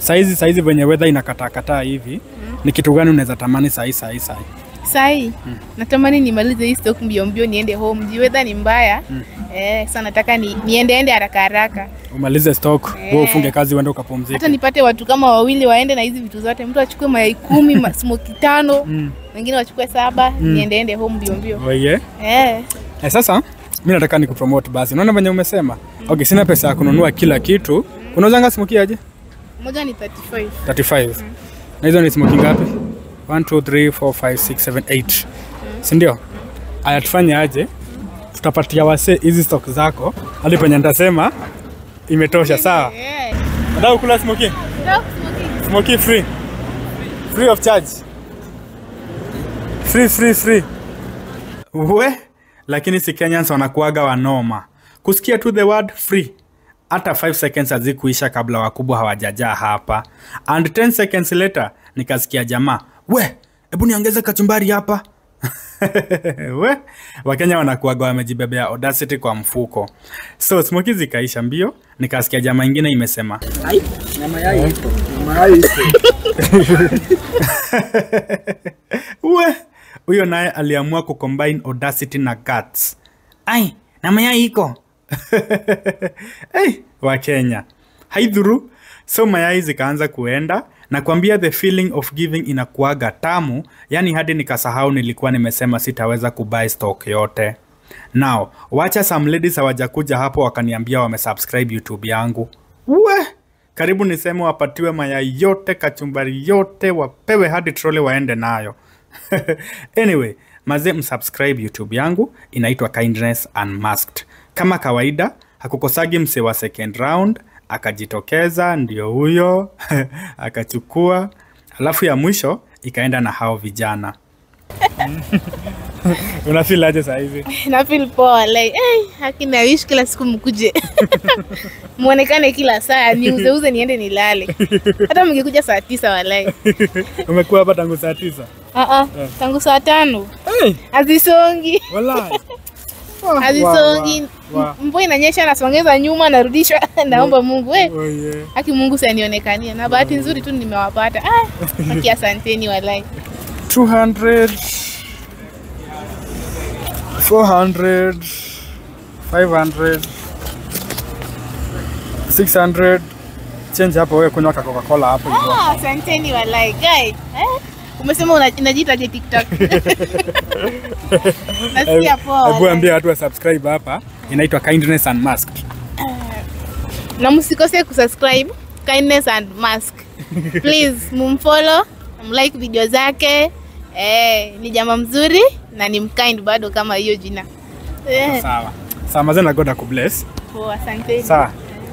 Saizi venye weather inakataa hivi, ni kitu gani unaweza tamani sai? Natamani nimalize hii stock mbio niende home. Weather ni mbaya. Sasa nataka niende haraka. Umalize stock, wewe ufunge kazi uende ukapumzike. Hata nipate watu kama wawili waende na hizi vitu zote. Mtu achukue mayai 10, smoke 5, wengine wachukue 7, niende home mbio. Oh yeah. Sasa mimi nataka nikupromote basi. Unaona venye umesema? Okay, sina pesa ya kununua kila kitu. Unauzanga smoke aje? Moja ni 35. 35. Na hizo ni smoke ngapi? 1 2 3 4 5 6 7 8. Si ndio? Aya, tufanye aje? Tutapatia wase hizi stock zako hadi penye nitasema imetosha, sawa? Nataka kula smoke. Smoke free. Free of charge. Free. Lakini si Kenyans wanakuaga wanoma. Kusikia tu the word free, hata 5 seconds hazikuisha kabla wakubwa hawajajaa hapa. And 10 seconds later nikasikia jamaa, hebu niongeze kachumbari hapa. Wakenya wanakuaga wamejibebea audacity kwa mfuko. So smoke zikaisha mbio, nikasikia jamaa ingine imesema, na mayai ipo. Huyo naye aliamua kucombine audacity na guts. Na mayai iko. Wakenya. Haidhuru. So mayai zikaanza kuenda, na kuambia the feeling of giving inakuaga tamu, yani hadi nikasahau nilikuwa nimesema sitaweza kubuy stock yote. Now, wacha some ladies hawajakuja hapo wakaniambia wamesubscribe YouTube yangu. Karibu niseme wapatiwe mayai yote, kachumbari yote, wapewe hadi trolley waende nayo. Anyway, maze msubscribe YouTube yangu, inaitwa Kindness Unmasked. Kama kawaida, hakukosagi mse wa second round, akajitokeza, ndio huyo, akachukua, alafu ya mwisho ikaenda na hao vijana. Unafeel aje sasa hivi? Na feel poa like hakina wish kila siku mkuje. Muonekane kila saa, niuze niende nilale. Hata mngekuja saa 9 walai. Umekuwa hapa tangu saa 9? Tangu saa 5. Azisongi. Wallahi. Azisongi. Mvua inanyesha nasongeza nyuma narudisha. Naomba Mungu haki Mungu sanionekanie. Na bahati nzuri tu nimewapata. Haki asanteni walai. 200 400 500 600 change hapo, wewe kunywa Coca-Cola hapo hivyo. Asanteni walai guys. Umesema inajiita je TikTok? Nasikia poa. Hebu ambia watu wa subscribe hapa, inaitwa Kindness Unmasked. Na msikose kusubscribe Kindness Unmasked. Please mumfollow, like video zake. Ni jamaa mzuri na ni mkind bado kama hiyo jina. Sawa. Sawa, mazena God akubless. Asante. Sawa.